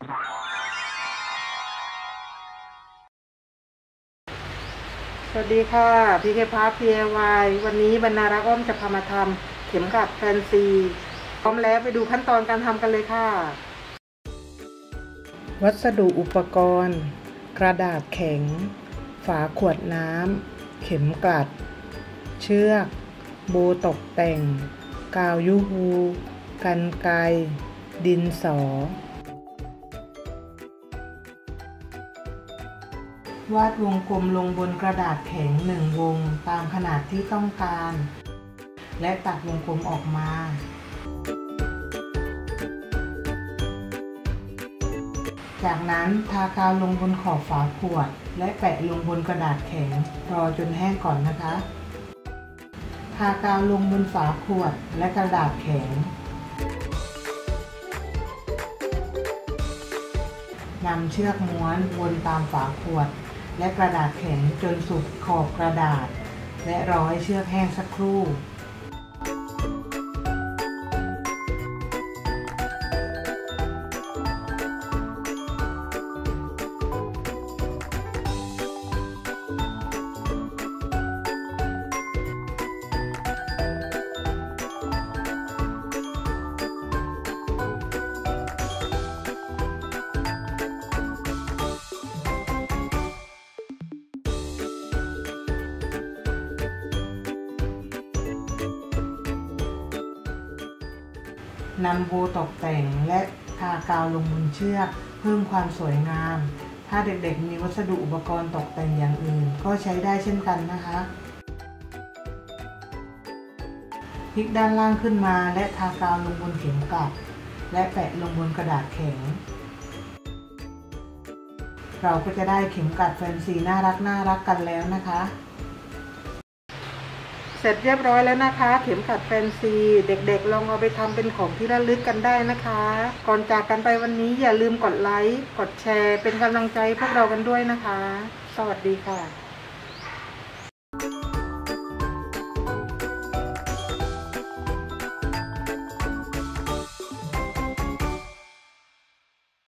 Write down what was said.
สวัสดีค่ะพีเคพาร์ท DIY วันนี้บรรณารักษ์อ้อมจะพามาทำเข็มกลัดแฟนซีพร้อมแล้วไปดูขั้นตอนการทำกันเลยค่ะวัสดุอุปกรณ์กระดาษแข็งฝาขวดน้ำเข็มกลัดเชือกโบตกแต่งกาวยูฮูกรรไกรดินสอวาดวงกลมลงบนกระดาษแข็ง1 วงตามขนาดที่ต้องการและตัดวงกลมออกมาจากนั้นทากาวลงบนขอบฝาขวดและแปะลงบนกระดาษแข็งรอจนแห้งก่อนนะคะทากาวลงบนฝาขวดและกระดาษแข็งนำเชือกม้วนวนตามฝาขวดและกระดาษแข็งจนสุดขอบกระดาษและรอให้เชือกแห้งสักครู่นำโบตกแต่งและทากาวลงบนเชือกเพิ่มความสวยงามถ้าเด็กๆมีวัสดุอุปกรณ์ตกแต่งอย่างอื่นก็ใช้ได้เช่นกันนะคะพลิกด้านล่างขึ้นมาและทากาวลงบนเข็มกลัดและแปะลงบนกระดาษแข็งเราก็จะได้เข็มกลัดแฟนซีน่ารักกันแล้วนะคะเสร็จเรียบร้อยแล้วนะคะเข็มขัดแฟนซีเด็กๆลองเอาไปทำเป็นของที่ระลึกกันได้นะคะก่อนจากกันไปวันนี้อย่าลืมกดไลค์กดแชร์เป็นกำลังใจพวกเรากันด้วยนะคะสวัสดีค่ะ